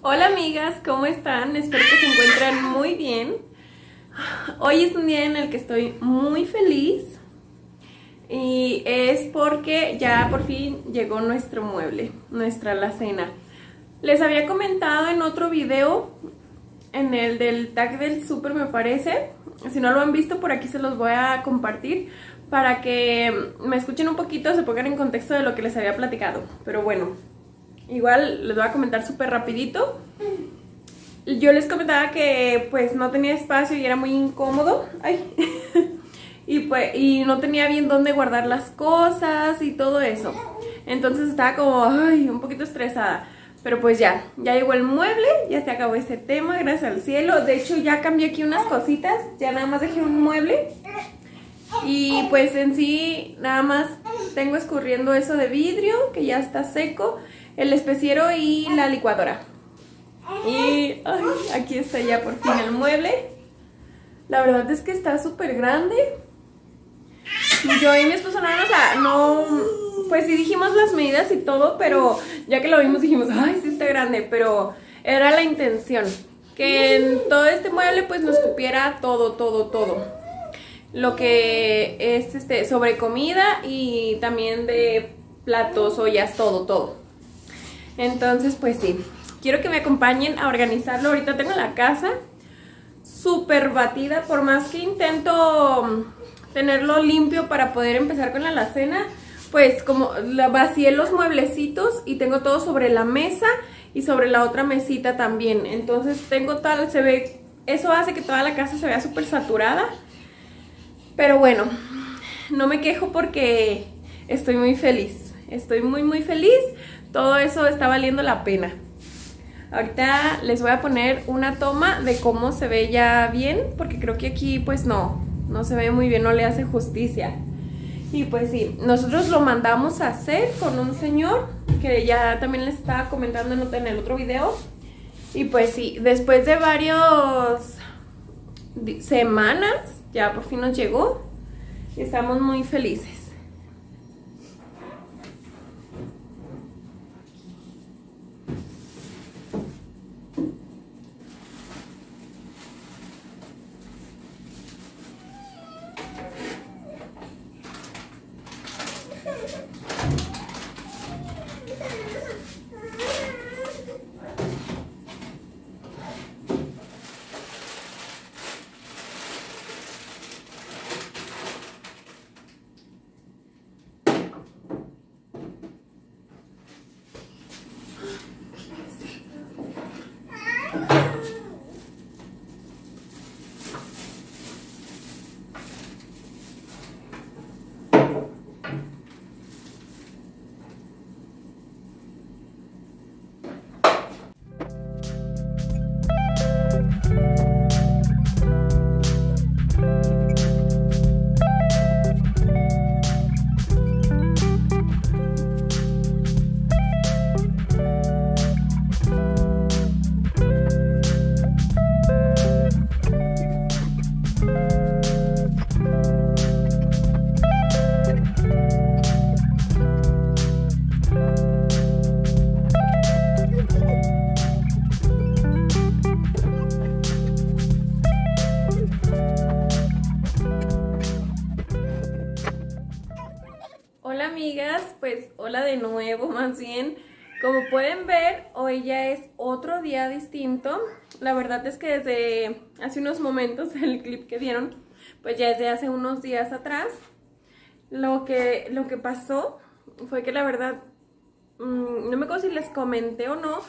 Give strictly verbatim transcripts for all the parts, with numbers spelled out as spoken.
Hola amigas, ¿cómo están? Espero que se encuentren muy bien. Hoy es un día en el que estoy muy feliz y es porque ya por fin llegó nuestro mueble, nuestra alacena. Les había comentado en otro video, en el del tag del súper me parece. Si no lo han visto, por aquí se los voy a compartir para que me escuchen un poquito, se pongan en contexto de lo que les había platicado. Pero bueno, igual les voy a comentar súper rapidito. Yo les comentaba que pues no tenía espacio y era muy incómodo. Ay. y, pues, y no tenía bien dónde guardar las cosas y todo eso. Entonces estaba como ay, un poquito estresada. Pero pues ya, ya llegó el mueble, ya se acabó ese tema, gracias al cielo. De hecho ya cambié aquí unas cositas, ya nada más dejé un mueble. Y pues en sí nada más tengo escurriendo eso de vidrio, que ya está seco, el especiero y la licuadora. Y ay, aquí está ya por fin el mueble. La verdad es que está súper grande. Yo y mi esposo no, o sea, no, pues sí dijimos las medidas y todo, pero ya que lo vimos dijimos, ay, sí está grande, pero era la intención, que en todo este mueble pues nos cupiera todo, todo, todo. Lo que es este sobre comida y también de platos, ollas, todo, todo. Entonces pues sí, quiero que me acompañen a organizarlo. Ahorita tengo la casa súper batida, por más que intento tenerlo limpio para poder empezar con la alacena, pues como la vacié los mueblecitos y tengo todo sobre la mesa y sobre la otra mesita también. Entonces tengo tal, se ve, eso hace que toda la casa se vea súper saturada. Pero bueno, no me quejo porque estoy muy feliz. Estoy muy muy feliz. Todo eso está valiendo la pena. Ahorita les voy a poner una toma de cómo se ve ya bien, porque creo que aquí pues no, no se ve muy bien, no le hace justicia. Y pues sí, nosotros lo mandamos a hacer con un señor que ya también les estaba comentando en el otro video. Y pues sí, después de varias semanas ya por fin nos llegó y estamos muy felices. Hola amigas, pues hola de nuevo más bien. Como pueden ver, hoy ya es otro día distinto. La verdad es que desde hace unos momentos, el clip que vieron, pues ya desde hace unos días atrás, lo que, lo que pasó fue que la verdad, mmm, no me acuerdo si les comenté o no,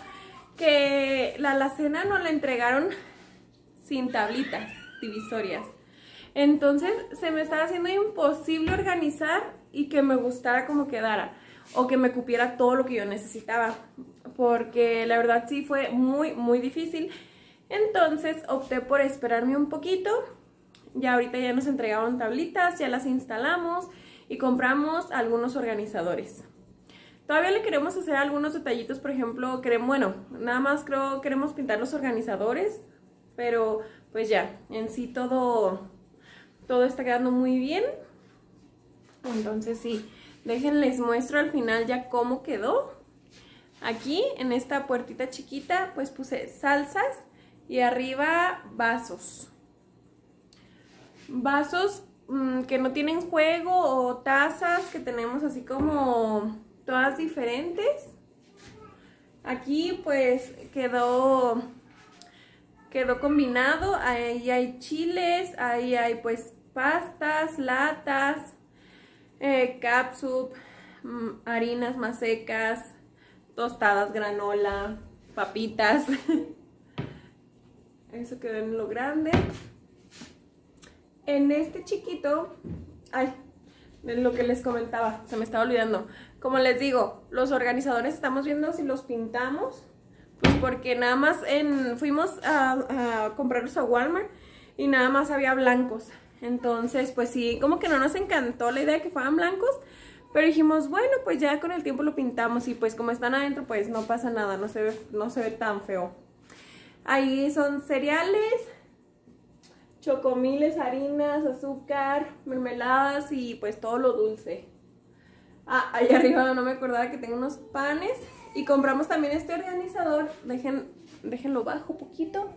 que la alacena nos la entregaron sin tablitas divisorias. Entonces se me estaba haciendo imposible organizar y que me gustara como quedara, o que me cupiera todo lo que yo necesitaba, porque la verdad sí fue muy muy difícil. Entonces opté por esperarme un poquito. Ya ahorita ya nos entregaron tablitas, ya las instalamos y compramos algunos organizadores. Todavía le queremos hacer algunos detallitos, por ejemplo, queremos, bueno, nada más creo queremos pintar los organizadores, pero pues ya, en sí todo, todo está quedando muy bien. Entonces sí, déjenles muestro al final ya cómo quedó. Aquí en esta puertita chiquita pues puse salsas y arriba vasos. Vasos mmm, que no tienen juego o tazas que tenemos así como todas diferentes. Aquí pues quedó, quedó combinado, ahí hay chiles, ahí hay pues pastas, latas, eh, catsup, mmm, harinas más secas, tostadas, granola, papitas. Eso quedó en lo grande. En este chiquito, ay, de lo que les comentaba, se me estaba olvidando. Como les digo, los organizadores estamos viendo si los pintamos, pues porque nada más en, fuimos a, a comprarlos a Walmart y nada más había blancos. Entonces, pues sí, como que no nos encantó la idea de que fueran blancos, pero dijimos, bueno, pues ya con el tiempo lo pintamos y pues como están adentro, pues no pasa nada, no se ve, no se ve tan feo. Ahí son cereales, chocomiles, harinas, azúcar, mermeladas y pues todo lo dulce. Ah, ahí arriba no me acordaba que tengo unos panes. Y compramos también este organizador, dejen, déjenlo bajo poquito,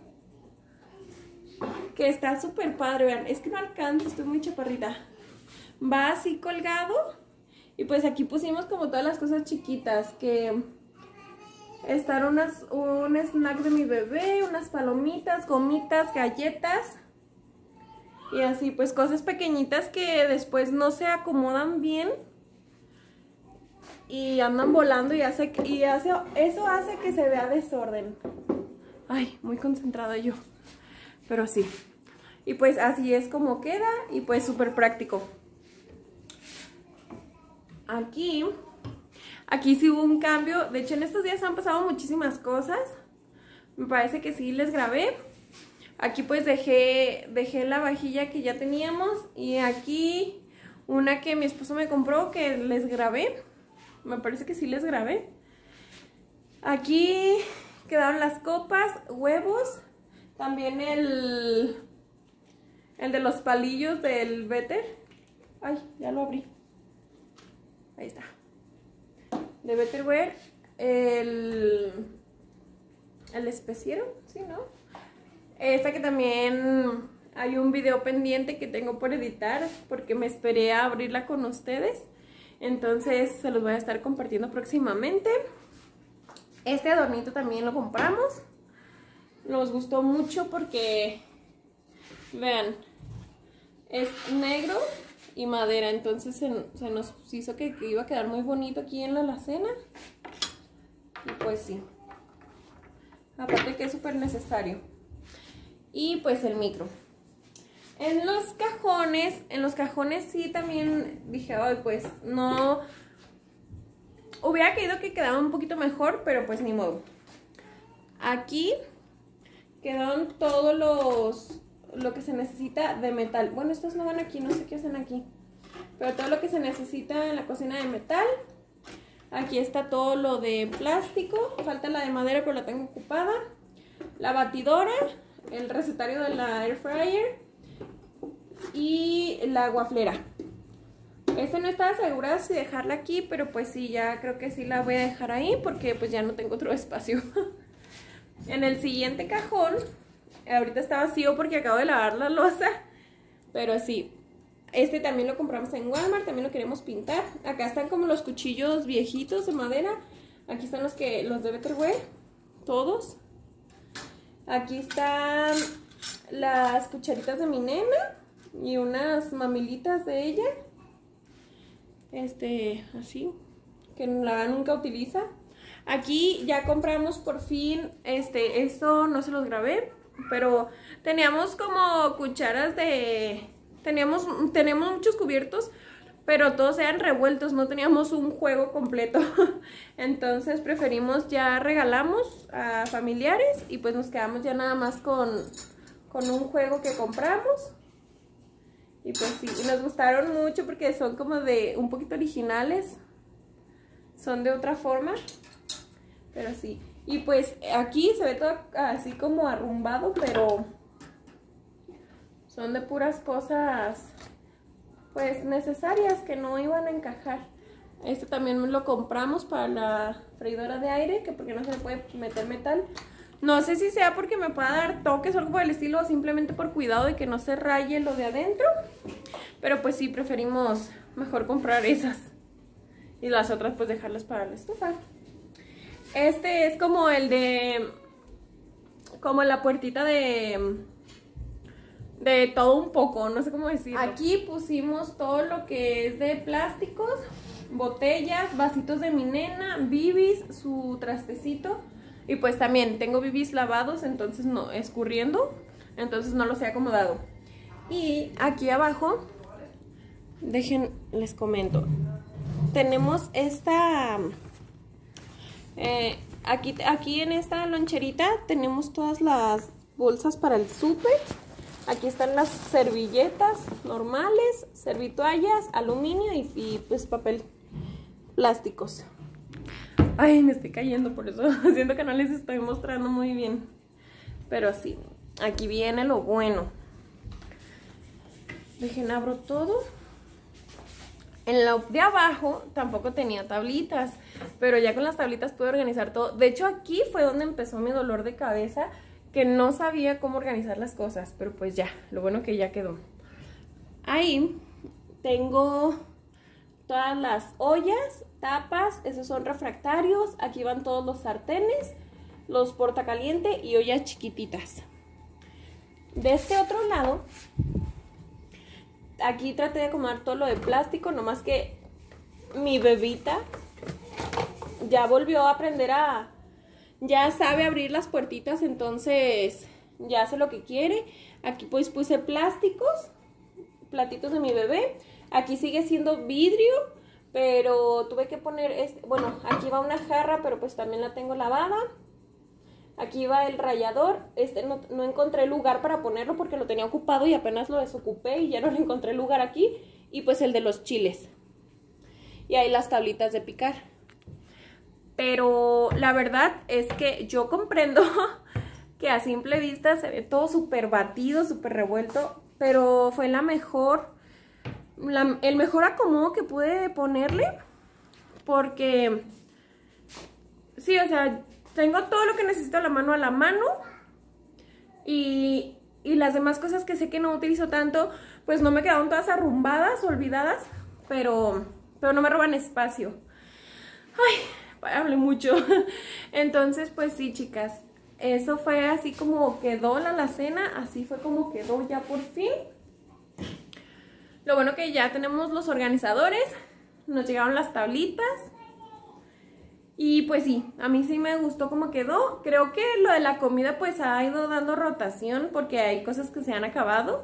que está súper padre, vean, es que no alcanzo, estoy muy chaparrita. Va así colgado y pues aquí pusimos como todas las cosas chiquitas, que están unas, un snack de mi bebé, unas palomitas, gomitas, galletas. Y así pues cosas pequeñitas que después no se acomodan bien y andan volando y, hace, y hace, eso hace que se vea desorden. Ay, muy concentrada yo, pero sí. Y pues así es como queda y pues súper práctico. Aquí, aquí sí hubo un cambio. De hecho en estos días han pasado muchísimas cosas. Me parece que sí les grabé. Aquí pues dejé, dejé la vajilla que ya teníamos y aquí una que mi esposo me compró que les grabé. Me parece que sí les grabé. Aquí quedaron las copas, huevos, también el, el de los palillos del Better. Ay, ya lo abrí. Ahí está. De Betterware, el, el especiero, ¿sí, no? Esta que también hay un video pendiente que tengo por editar porque me esperé a abrirla con ustedes. Entonces se los voy a estar compartiendo próximamente. Este adornito también lo compramos. Nos gustó mucho porque, vean, es negro y madera. Entonces se, se nos hizo que, que iba a quedar muy bonito aquí en la alacena. Y pues sí. Aparte que es súper necesario. Y pues el micro. En los cajones, en los cajones sí también dije, ay, pues no, hubiera querido que quedara un poquito mejor, pero pues ni modo. Aquí quedaron todos los, lo que se necesita de metal. Bueno, estos no van aquí, no sé qué hacen aquí. Pero todo lo que se necesita en la cocina de metal. Aquí está todo lo de plástico, falta la de madera pero la tengo ocupada. La batidora, el recetario de la air fryer y la guaflera. Este no estaba segura si dejarla aquí, pero pues sí, ya creo que sí la voy a dejar ahí porque pues ya no tengo otro espacio. En el siguiente cajón, ahorita está vacío porque acabo de lavar la loza, pero sí, este también lo compramos en Walmart, también lo queremos pintar. Acá están como los cuchillos viejitos de madera. Aquí están los que los de Betterware, todos. Aquí están las cucharitas de mi nena y unas mamilitas de ella. Este, así, que la nunca utiliza. Aquí ya compramos por fin, este, esto no se los grabé, pero teníamos como cucharas de, teníamos, tenemos muchos cubiertos, pero todos eran revueltos, no teníamos un juego completo. Entonces preferimos, ya regalamos a familiares y pues nos quedamos ya nada más con, con un juego que compramos. Y pues sí, nos gustaron mucho porque son como de un poquito originales, son de otra forma, pero sí. Y pues aquí se ve todo así como arrumbado, pero son de puras cosas pues necesarias que no iban a encajar. Este también lo compramos para la freidora de aire, que porque no se le puede meter metal. No sé si sea porque me pueda dar toques o algo por el estilo, o simplemente por cuidado de que no se raye lo de adentro. Pero pues sí, preferimos mejor comprar esas. Y las otras pues dejarlas para la estufa. Este es como el de... como la puertita de... de todo un poco, no sé cómo decirlo. Aquí pusimos todo lo que es de plásticos, botellas, vasitos de mi nena, bibis, su trastecito. Y pues también tengo bibis lavados, entonces no, escurriendo, entonces no los he acomodado. Y aquí abajo, dejen, les comento, tenemos esta, eh, aquí, aquí en esta loncherita tenemos todas las bolsas para el súper. Aquí están las servilletas normales, servitoallas, aluminio y, y pues papel plásticos. Ay, me estoy cayendo por eso. Siento que no les estoy mostrando muy bien. Pero sí, aquí viene lo bueno. Dejen, abro todo. En lo de abajo tampoco tenía tablitas, pero ya con las tablitas pude organizar todo. De hecho, aquí fue donde empezó mi dolor de cabeza, que no sabía cómo organizar las cosas, pero pues ya, lo bueno que ya quedó. Ahí tengo todas las ollas, tapas, esos son refractarios. Aquí van todos los sartenes, los portacaliente y ollas chiquititas. De este otro lado, aquí traté de acomodar todo lo de plástico, nomás que mi bebita ya volvió a aprender a... ya sabe abrir las puertitas, entonces ya hace lo que quiere. Aquí pues puse plásticos, platitos de mi bebé. Aquí sigue siendo vidrio, pero tuve que poner, este, bueno, aquí va una jarra, pero pues también la tengo lavada. Aquí va el rallador, este no, no encontré lugar para ponerlo porque lo tenía ocupado y apenas lo desocupé y ya no le encontré lugar aquí. Y pues el de los chiles. Y ahí las tablitas de picar. Pero la verdad es que yo comprendo que a simple vista se ve todo súper batido, súper revuelto, pero fue la mejor, la, el mejor acomodo que pude ponerle, porque sí, o sea, tengo todo lo que necesito a la mano a la mano, y, y las demás cosas que sé que no utilizo tanto, pues no me quedaron todas arrumbadas, olvidadas, pero, pero no me roban espacio. Ay, hablé mucho. Entonces pues sí, chicas, eso fue así como quedó la alacena, así fue como quedó ya por fin. Lo bueno que ya tenemos los organizadores, nos llegaron las tablitas y pues sí, a mí sí me gustó cómo quedó. Creo que lo de la comida pues ha ido dando rotación porque hay cosas que se han acabado.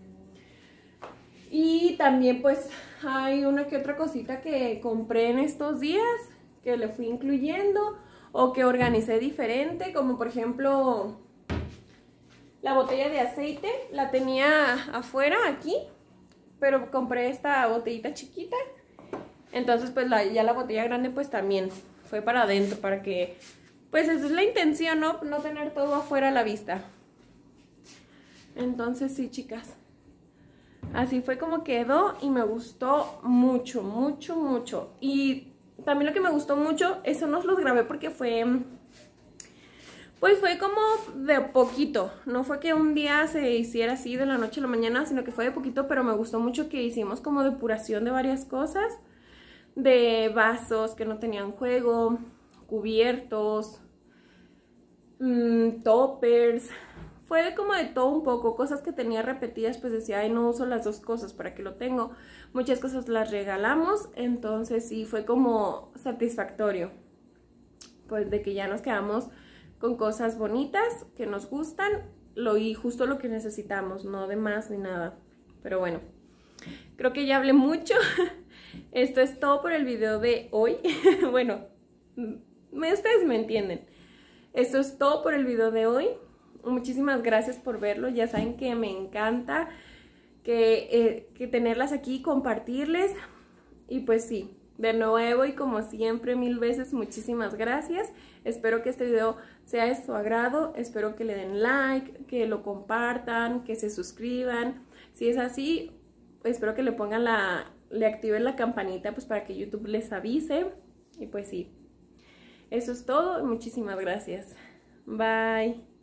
Y también pues hay una que otra cosita que compré en estos días que le fui incluyendo o que organicé diferente, como por ejemplo la botella de aceite, la tenía afuera aquí, pero compré esta botellita chiquita, entonces pues la, ya la botella grande pues también fue para adentro, para que pues esa es la intención, ¿no? No tener todo afuera a la vista. Entonces sí, chicas, así fue como quedó y me gustó mucho, mucho, mucho. Y también lo que me gustó mucho, eso no los grabé porque fue, pues fue como de poquito. No fue que un día se hiciera así de la noche a la mañana, sino que fue de poquito, pero me gustó mucho que hicimos como depuración de varias cosas. De vasos que no tenían juego, cubiertos, mmm, toppers. Fue como de todo un poco, cosas que tenía repetidas, pues decía, ay, no uso las dos cosas, ¿para qué lo tengo? Muchas cosas las regalamos, entonces sí, fue como satisfactorio, pues de que ya nos quedamos con cosas bonitas, que nos gustan, lo y justo lo que necesitamos, no de más ni nada. Pero bueno, creo que ya hablé mucho. Esto es todo por el video de hoy. Bueno, ustedes me entienden. Esto es todo por el video de hoy. Muchísimas gracias por verlo. Ya saben que me encanta que, eh, que tenerlas aquí, compartirles. Y pues sí, de nuevo y como siempre, mil veces muchísimas gracias. Espero que este video sea de su agrado. Espero que le den like, que lo compartan, que se suscriban. Si es así, espero que le pongan la le activen la campanita pues para que YouTube les avise. Y pues sí, eso es todo. Muchísimas gracias. Bye.